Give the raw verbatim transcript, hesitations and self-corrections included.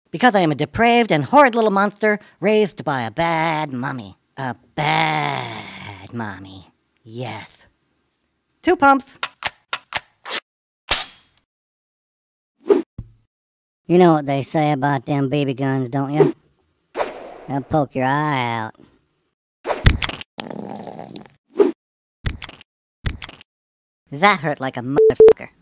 Because I am a depraved and horrid little monster raised by a bad mommy. A bad mommy. Yes. Two pumps. You know what they say about them B B guns, don't you? They'll poke your eye out. That hurt like a motherfucker.